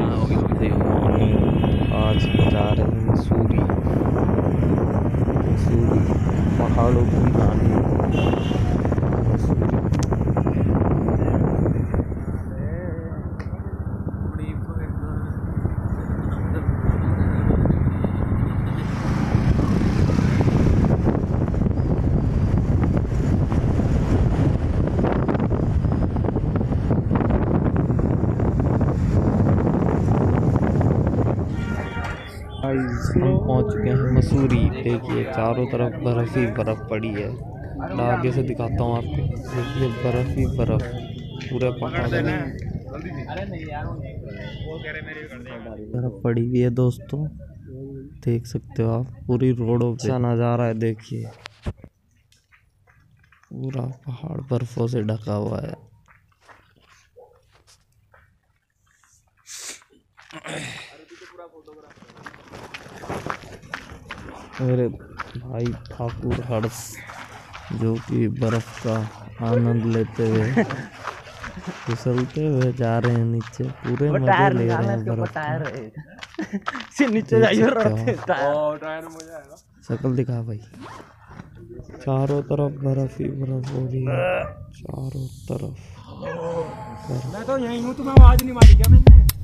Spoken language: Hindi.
आज हम जा रहे हैं मसूरी। मसूरी पहाड़ों की रानी मसूरी। हम पहुंच चुके हैं मसूरी। देखिए चारों तरफ बर्फ ही बर्फ पड़ी है। मैं आगे से दिखाता हूँ आपको। देखिए बर्फ ही बर्फ पूरे पहाड़ में बर्फ पड़ी हुई है दोस्तों। देख सकते हो आप पूरी रोडों पे अच्छा नज़ारा है। देखिए पूरा पहाड़ बर्फों से ढका हुआ है। मेरे भाई ठाकुर हर्ष जो कि बर्फ का आनंद लेते हुए फिसलते हुए जा रहे हैं नीचे। पूरे मजे ले रहे हैं बर्फ का। नीचे शकल दिखा भाई। चारों तरफ बर्फ ही बर्फ हो रही है। चारों तरफ मैं तो यहीं हूँ, तुम्हें आवाज नहीं मारी क्या मैंने?